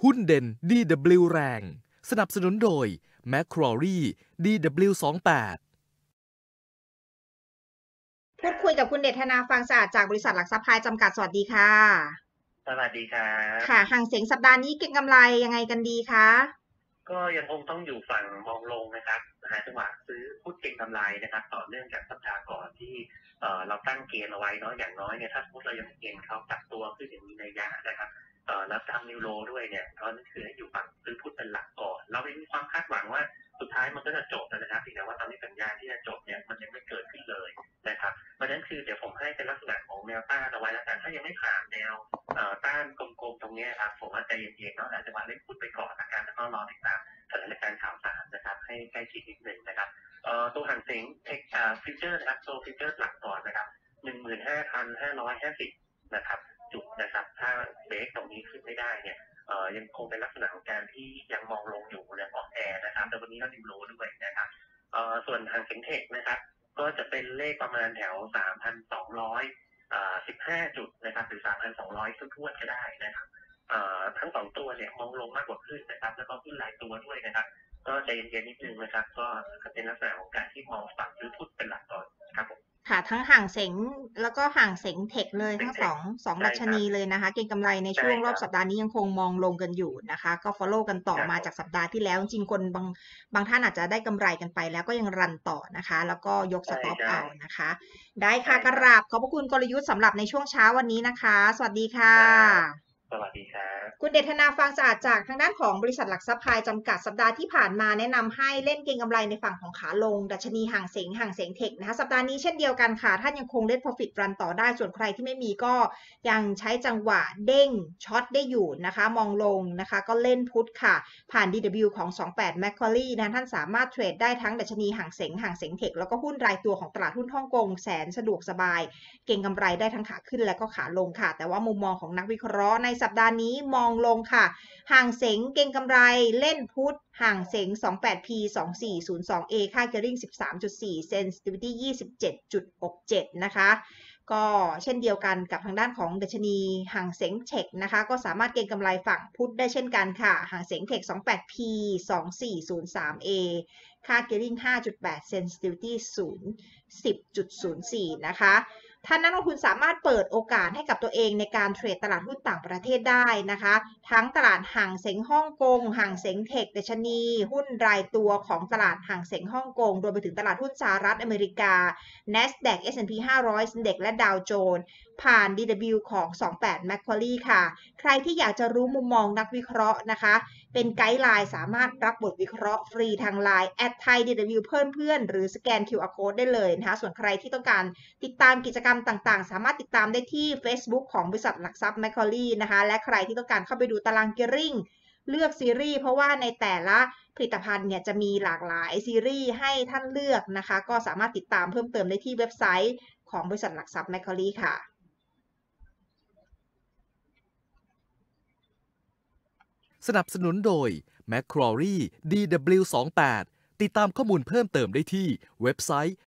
หุ้นเด่น DW แรงสนับสนุนโดย Macquarie DW28 พูดคุยกับคุณเดชธนาฟังสะอาดจากบริษัทหลักทรัพย์พายจำกัดสวัสดีค่ะสวัสดีครับค่ะห่างเสียงสัปดาห์นี้เก็งกำไรยังไงกันดีคะก็ยังคงต้องอยู่ฝั่งมองลงนะครับหาจังหวะซื้อหุ้นเก็งกำไรนะครับต่อเนื่องจากสัปดาห์ก่อนที่เราตั้งเกณฑ์เอาไว้เนาะอย่างน้อยเนี่ยถ้าสมมติเรายังเกณฑ์เขากลับตัวขึ้นอย่างมีนัยยะนะครับแล้วทำนิวโรด้วยเนี่ยก็นั่นคือให้อยู่ฝั่งซื้อพุทธเป็นหลักก่อนเราไม่มีความคาดหวังว่าสุดท้ายมันก็จะจบนะครับเพียงแต่ว่าตอนนี้สัญญาณที่จะจบเนี่ยมันยังไม่เกิดขึ้นเลยนะครับเพราะฉะนั้นคือเดี๋ยวผมให้เป็นลักษณะของแนวต้านเอาไว้แล้วกันถ้ายังไม่ผ่านแนวต้านกลมๆตรงนี้ครับผมว่าใจเย็นๆเนาะอาจจะมาเล่นพุทธไปก่อนละกันแล้วก็รอติดตามสถานการณ์ข่าวสารนะครับให้ใกล้ชิดนิดหนึ่งนะครับตัวห่างเสียงฟิวเจอร์นะครับตัวฟิวเจอร์หลักก่อนนะครับ 15,550 นะครับจุดนะครับถ้าเบรกตรงนี้ขึ้นไม่ได้เนี่ยยังคงเป็นลักษณะของการที่ยังมองลงอยู่ยังอ่อนแอนะครับแต่วันนี้ก็ดิวโลด้วยนะครับส่วนทางเซ็งเทคนะครับก็จะเป็นเลขประมาณแถว 3,215 จุดนะครับหรือ 3,200 ทุ่นๆก็ได้นะครับทั้งสองตัวเนี่ยมองลงมากกว่าขึ้นนะครับแล้วก็ขึ้นหลายตัวด้วยนะครับก็ใจเย็นๆนิดนึงนะครับก็เป็นลักษณะของการที่มองฝั่งซื้อพุทธเป็นหลักก่อนครับผมค่ะทั้งห่างเสียงแล้วก็ห่างเสียงเทคเลยทั้งสองดัชนีเลยนะคะเก็งกำไรในช่วงรอบสัปดาห์นี้ยังคงมองลงกันอยู่นะคะก็ follow กันต่อมาจากสัปดาห์ที่แล้วจริงๆคนบางท่านอาจจะได้กำไรกันไปแล้วก็ยังรันต่อนะคะแล้วก็ยกสต็อปเอานะคะได้ค่ะกราบขอบพระคุณกลยุทธ์สำหรับในช่วงเช้าวันนี้นะคะสวัสดีค่ะสวัสดีครับคุณเดชนาฟังสะอาดจากทางด้านของบริษัทหลักทรัพย์พายจำกัดสัปดาห์ที่ผ่านมาแนะนำให้เล่นเก็งกำไรในฝั่งของขาลงดัชนีห่างเสียงเทคนะคะสัปดาห์นี้เช่นเดียวกันค่ะท่านยังคงเล่น profit run ต่อได้ส่วนใครที่ไม่มีก็ยังใช้จังหวะเด้งช็อตได้อยู่นะคะมองลงนะคะก็เล่นพุทค่ะผ่าน DW ของ28 Macquarie นะท่านสามารถเทรดได้ทั้งดัชนีห่างเสียงเทคแล้วก็หุ้นรายตัวของตลาดหุ้นฮ่องกงแสนสะดวกสบายเก็งกำไรได้ทั้งขาขึ้นและก็ขาลงค่ะแต่ว่ามุมมองของนักวิเคราะห์ในสัปดาห์นี้มองลงค่ะห่างเสงเก็งกำไรเล่นพุทห่างเสง 28P 2402A ค่า gearing 13.4 sensitivity 27.67 นะคะก็เช่นเดียวกันกับทางด้านของดัชนีห่างเสงเทคนะคะก็สามารถเก็งกำไรฝั่งพุทได้เช่นกันค่ะห่างเสงเทค 28P 2403A ค่า gearing 5.8 sensitivity 10.04 นะคะท่านนักลงทุนสามารถเปิดโอกาสให้กับตัวเองในการเทรดตลาดหุ้นต่างประเทศได้นะคะทั้งตลาดห่างเส็งฮ่องกงห่างเส็งเทคดัชนีหุ้นรายตัวของตลาดห่างเส็งฮ่องกงรวมไปถึงตลาดหุ้นสหรัฐอเมริกา NASDAQ S&P 500 Index และดาวโจนส์ผ่าน DW ของ28 Macquarie ค่ะใครที่อยากจะรู้มุมมองนักวิเคราะห์นะคะเป็นไกด์ไลน์สามารถรับบทวิเคราะห์ฟรีทาง LINE @ThaiDW เพื่อนหรือสแกน QR Code ได้เลยนะคะส่วนใครที่ต้องการติดตามกิจกรรมต่างๆสามารถติดตามได้ที่ Facebook ของบริษัทหลักทรัพย์ Macquarie นะคะและใครที่ต้องการเข้าไปดูตาราง Gearing เลือกซีรีส์เพราะว่าในแต่ละผลิตภัณฑ์เนี่ยจะมีหลากหลายซีรีส์ให้ท่านเลือกนะคะก็สามารถติดตามเพิ่มเติมได้ที่เว็บไซต์ของบริษัทหลักทรัพย์ Macquarie ค่ะสนับสนุนโดย Macquarie DW28 ติดตามข้อมูลเพิ่มเติมได้ที่เว็บไซต์